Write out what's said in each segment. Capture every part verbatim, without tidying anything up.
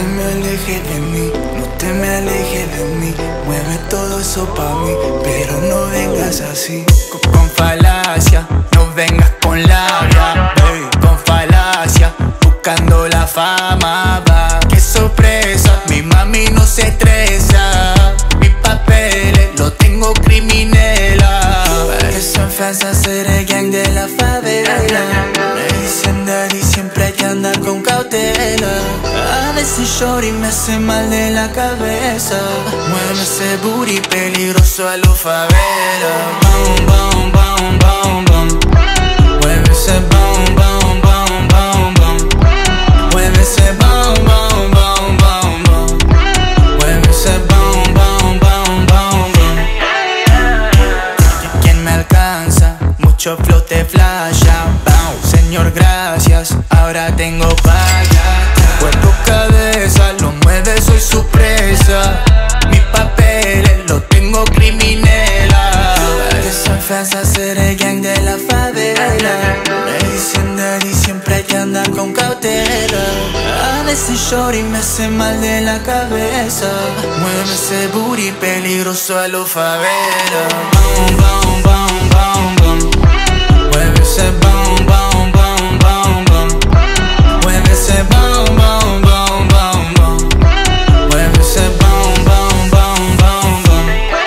te me alejes de mí, no te me alejes de mí. Mueve todo eso pa' mí, pero no vengas así. Con, con falacia, no vengas con labia, baby. Con falacia, buscando la fama, va. Qué sorpresa, mi mami no se estresa. Mis papeles los tengo criminela. Parecen falsas ser el gang de la favela. Me dicen daddy, siempre hay que andar con cautela. A veces shorty me hace mal de la cabeza. Mueve ese booty peligroso a los favela. Boom, boom, boom, boom, boom. Mueve ese boom, boom, boom, boom, boom. Mueve ese boom, boom, boom, boom, boom. Mueve ese boom, boom, boom, boom, boom. ¿Quién me alcanza? Mucho flow te flasha. Boom. Señor, gracias, ahora tengo paga. Cuerpo, cabeza, lo mueve, soy su presa. Mis papeles los tengo criminela. Parecen falsas ser el gang de la favela. Me dicen daddy, siempre hay que andar con cautela. A veces shorty me hace mal de la cabeza. Mueve ese booty peligroso a los favela. Boom, boom, boom, boom, boom. Mueve ese boom, boom, boom, boom, boom. Mueve ese boom, boom, boom, boom, boom. Mueve ese boom, boom, boom, boom, boom.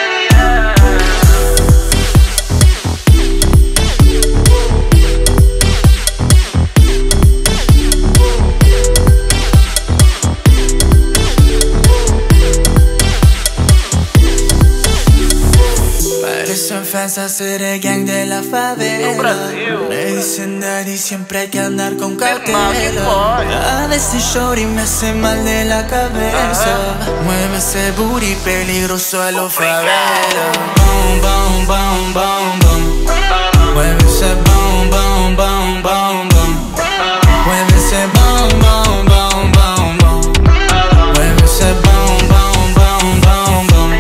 Parecen falsas ser el gang de la favela. Me dicen daddy, siempre hay que andar con cautela. A veces shorty me hace mal de la cabeza. Mueve ese booty peligroso a los favela. Boom, boom, boom, boom, boom. Mueve ese boom, boom, boom, boom, boom. Mueve ese boom, boom, boom, boom, boom. Mueve ese boom, boom, boom, boom, boom.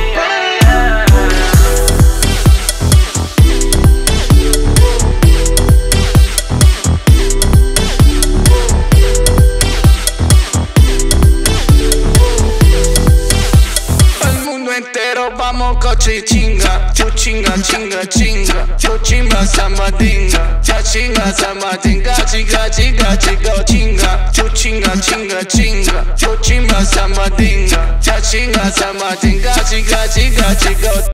Entero vamos coche chinga, chuchinga, chinga, chinga, chuchimba, samba dinga, chachinga, samba dinga, chiga, chiga, chiga, chinga, chuchinga, chinga, chinga, chuchimba, samba dinga, chachinga, samba dinga, chiga, chiga, chiga.